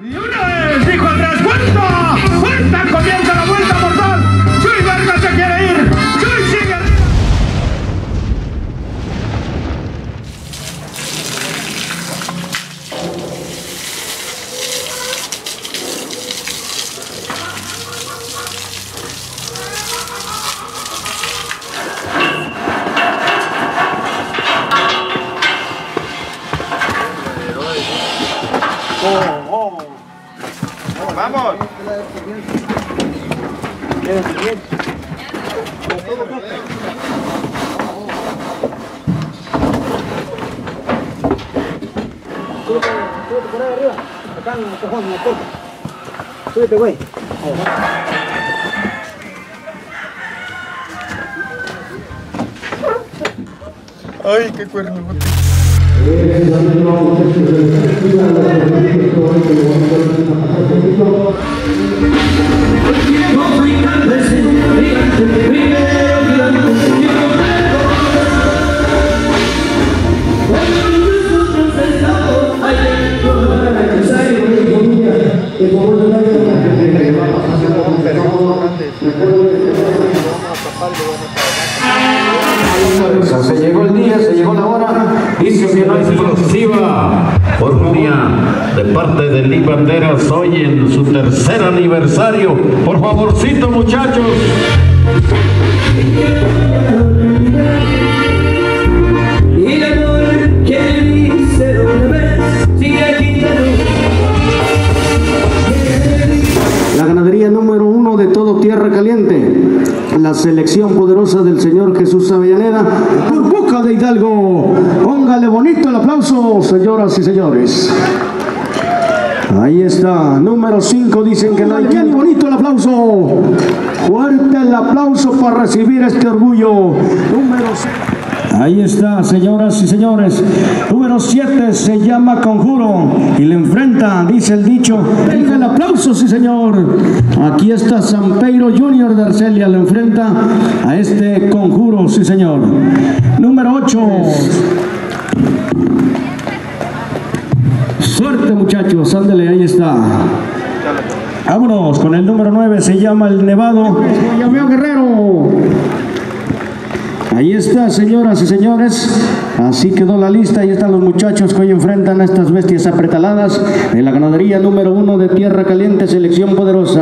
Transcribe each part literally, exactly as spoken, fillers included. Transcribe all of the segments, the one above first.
Y una vez dijo Andrés, ¡vuelta! ¡Vuelta! Comienza la vuelta mortal. Chuy Vargas se quiere ir. Chuy sigue arriba. Oh, oh. ¡Vamos! Súbete por ahí arriba, acá en el cajón, en la puerta. Súbete, güey. ¡Ay, qué cuerno! Se llegó el día, se llegó la hora, hizo que no explosiva orgullo de parte de Lee Banderas hoy en su tercer aniversario. Por favorcito, muchachos. La ganadería número uno de todo Tierra Caliente, la selección poderosa del señor Jesús Avellaneda, por boca de Hidalgo. Póngale bonito el aplauso, señoras y señores. Ahí está, número cinco, dicen que no hay bien bonito el aplauso. Fuerte el aplauso para recibir este orgullo. Número cinco. Ahí está, señoras y señores. Número siete se llama Conjuro y le enfrenta, dice el dicho. Venga el aplauso, sí señor. Aquí está Sampeiro Junior de Arcelia, le enfrenta a este Conjuro, sí señor. Número ocho. Suerte, muchachos, ándale, ahí está. Vámonos con el número nueve, se llama El Nevado. Guayameo Guerrero. Ahí está, señoras y señores, así quedó la lista. Ahí están los muchachos que hoy enfrentan a estas bestias apretaladas de la ganadería número uno de Tierra Caliente, selección poderosa.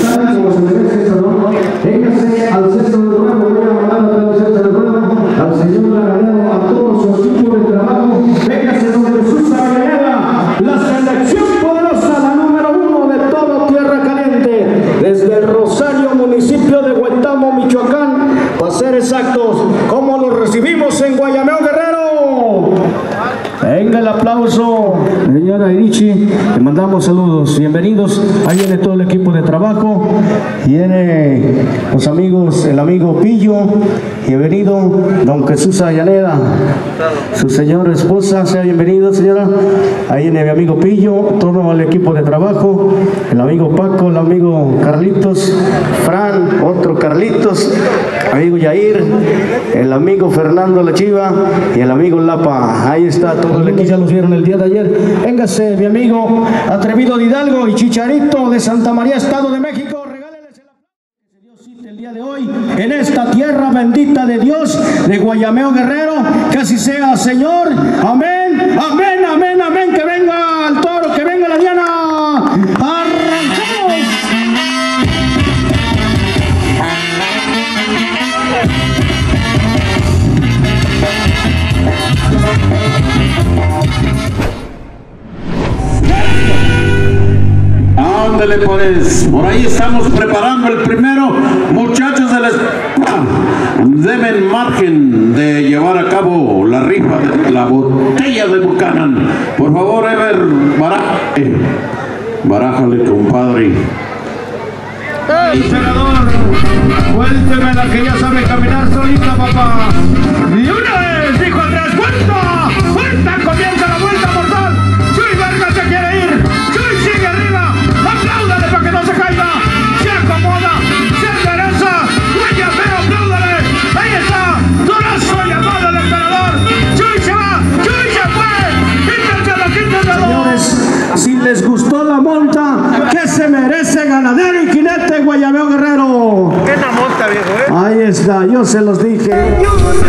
Véngase al centro de nuevo, voy a mandar al centro de nuevo, al señor Laganero, a todo su equipo de trabajo. Véngase donde Jesús Avellaneda, la selección poderosa, la número uno de todo Tierra Caliente, desde el Rosario, municipio de Huetamo, Michoacán, para ser exactos. ¿Cómo lo recibimos en Guayameo Guerrero? Venga el aplauso, señora Irichi, le mandamos saludos, bienvenidos. Ahí viene todo el equipo de trabajo, viene los amigos, el amigo Pillo, bienvenido don Jesús Avellaneda, su señora esposa, sea bienvenido, señora. Ahí viene mi amigo Pillo, todo el equipo de trabajo, el amigo Paco, el amigo Carlitos, Fran, otro Carlitos, amigo Yair, el amigo Fernando La Chiva y el amigo Lapa. Ahí está todo el equipo, ya los vieron el día de ayer. Véngase mi amigo Atrevido de Hidalgo y Chicharito de Santa María, Estado de México. Regálenles el aplauso que se dio cita el día de hoy en esta tierra bendita de Dios de Guayameo Guerrero. Que así sea, Señor. Amén, amén, amén, amén. Que venga el toro, que venga la diana. ¡Arrancamos! Ándale pues, por ahí estamos preparando el primero. Muchachos de la escuela, deben margen de llevar a cabo la rifa de la botella de Buchanan. Por favor, Ever, baraje, barájale, compadre. ¡Ey, senador! ¡Cuénteme la que ya sabe caminar solita, papá! Y una vez dijo Andrés, ¡vuelta! ¡Vuelta! Comienza la vuelta mortal. Chuy Vargas se quiere ir. Chuy sigue arriba. ¡Apláudale para que no se caiga! ¡Se acomoda! ¡Se endereza! ¡Guayameo, apláudale! ¡Ahí está! ¡Torazo llamado al emperador! ¡Chuy se va! ¡Chuy se fue! ¡Quítenselo, quítenselo! Señores, si les gustó la mole, monta que se merece Ganadero y Jinete Guayabeo Guerrero. ¿Qué es la monta, viejo, eh? Ahí está, yo se los dije.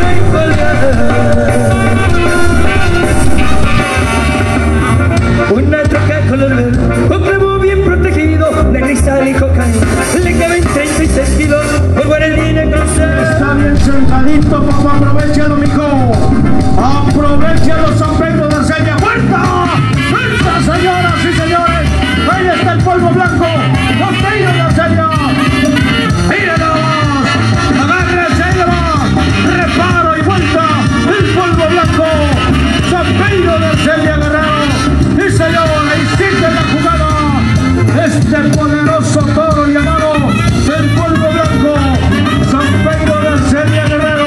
Una troca color verde, un primo bien protegido, de cristal y cocaína, le caben treinta y seis kilos, por guarelina cruzada. Está bien sentadito, papá, aprovechalo, mijo. Aprovechalo, San Pedro de Arcelia. ¡Fuerza! ¡Fuerza, señoras y señores! Ahí está el polvo blanco. ¡Los Pedro de Arcelia! ¡Míralos! ¡Agárrese, reparo y vuelta! ¡El polvo blanco! ¡San Pedro de Arcelia, Guerrero! ¡Y señor, ahí sigue la jugada! Este poderoso toro llamado el polvo blanco, San Pedro de Arcelia, Guerrero.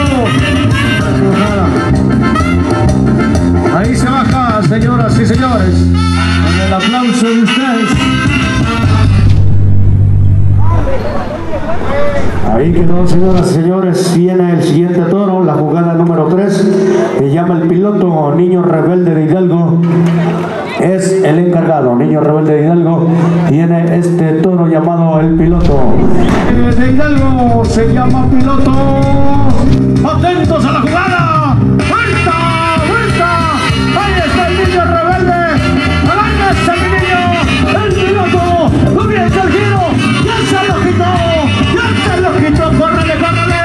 Ahí se baja, señoras y señores, con el aplauso de ustedes. Ahí quedó, señoras y señores. Viene el siguiente toro, la jugada número tres, que llama el piloto Niño Rebelde de Hidalgo. Es el encargado, Niño Rebelde de Hidalgo. Tiene este toro llamado el piloto. De Hidalgo se llama piloto. Atentos a la jugada. ¡Vuelta! ¡Vuelta! Ahí está el Niño Rebelde. ¡Agárrese, mi niño! ¡El piloto! ¡Comienza el giro! ¡Ya se lo quitó! ¡Ya se lo quitó! ¡Córrele, córrele!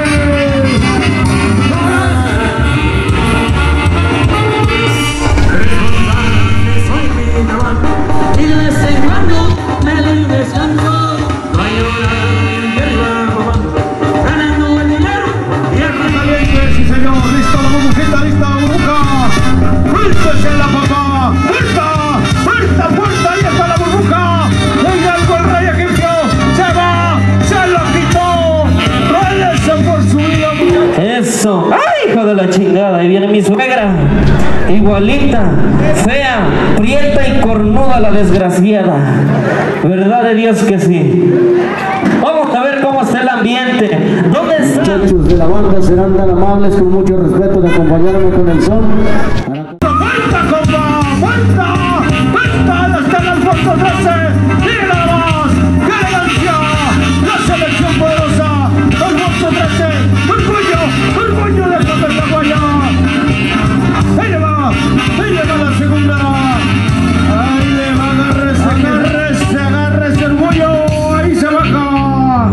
Eso. ¡Ay, hijo de la chingada! Ahí viene mi suegra. Igualita, fea, prieta y cornuda la desgraciada. ¿Verdad de Dios que sí? Vamos a ver cómo está el ambiente. ¿Dónde están? Muchachos de la banda serán tan amables, con mucho respeto, de acompañarme con el son. ¡Vuelta, compa! ¡Vuelta! ¡Vuelta! ¡Hasta el Alfonso trece! ¡Mira más! ¡Qué elegancia! ¡La selección poderosa! ¡Alfonso trece! ¡Orgullo! ¡Orgullo de Cotacaguaya! ¡Ahí le va! ¡Ahí le va la segunda! ¡Ahí le va! ¡Agárrese! ¡Agárrese! ¡Agárrese, orgullo! ¡Ahí se baja!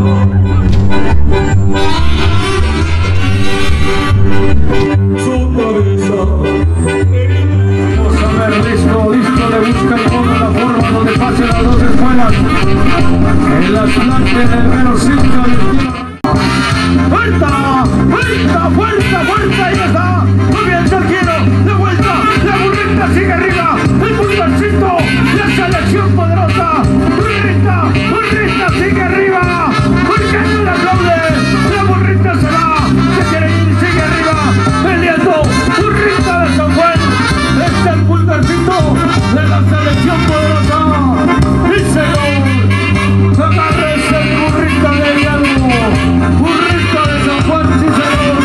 Su cabeza. Vamos a ver, disco, disco de busca toda la forma donde pasen las dos escuelas. El Atlante del menos cinco del ¡Vuelta! ¡Vuelta! ¡Vuelta! ¡Vuelta! ¡Ahí está! ¡Comienza el giro! ¡La vuelta! ¡La burrita sigue arriba! ¡El pulgarcito! ¡La selección poderosa! ¡Burrita! ¡Burrita sigue arriba! ¿Por qué no le aplaude? ¡La burrita se va! ¡Se quiere ir! ¡Sigue arriba! ¡Peleando! ¡Burrita de San Juan! ¡Es el pulgarcito de la selección poderosa! ¡Y señor! ¡Agárrese el burrita de Hidalgo! ¡Burrita de San Juan! ¡Sí, señor!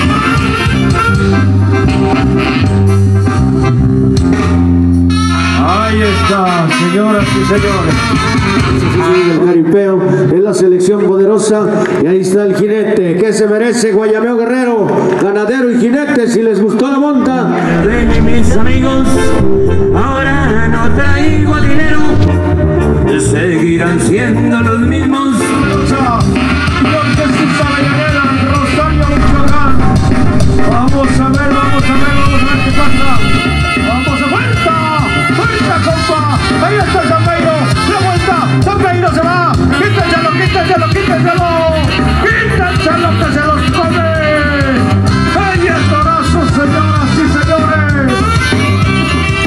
Ahí está, señoras y señores. El jaripeo es la selección poderosa. Y ahí está el jinete que se merece Guayabeo Guerrero, Ganadero y Jinete. Si les gustó la monta, De mis amigos, ahora no traigo dinero. Seguirán siendo los mismos. porque si sabe Llanera, Rosario, Michoacán. Vamos a ver, vamos a ver, vamos a ver qué pasa. Vamos a vuelta, vuelta, compa. Ahí está San Pedro, la vuelta. San Pedro se va. Quítenselo, quítenselo, quítenselo. Quítenselo que se los come. Ahí el torazo, señoras y señores.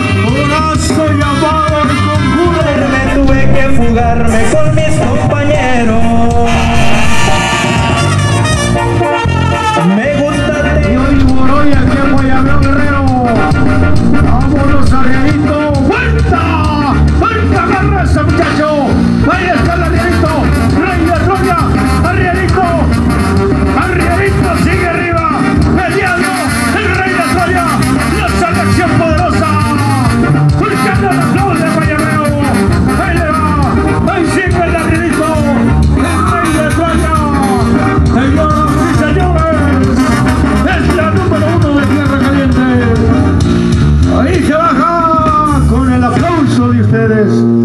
Torazo llamado el conjuro. Me tuve que fugarme con mis compañeros.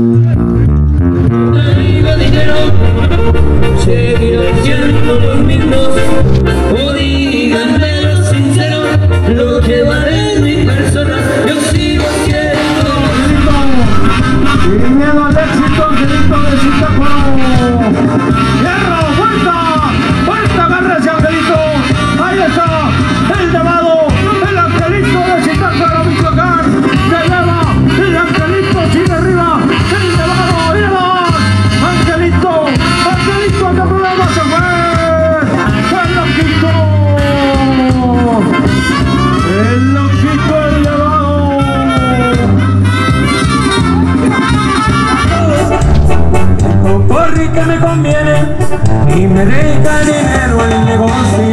Traiga dinero, seguirán siendo los mismos, o díganmelo sincero, lo que vale mi persona, yo sigo siendo Sin miedo al éxito, Angelito de Zitácuaro. ¡Hierro! ¡Vuelta! ¡Vuelta! ¡Agárrese, Angelito! ¡Ahí está! ¡El llamado! ¡El Angelito de Zitácuaro, Michoacán! ¡Se eleva! ¡El Angelito sigue arriba! ¡El llamado! ¡Y demás! ¡Angelito! ¡Angelito! ¡Este programa se fue! ¡El loquito! ¡El loquito, el llamado! porque me conviene y me deja dinero el negocio.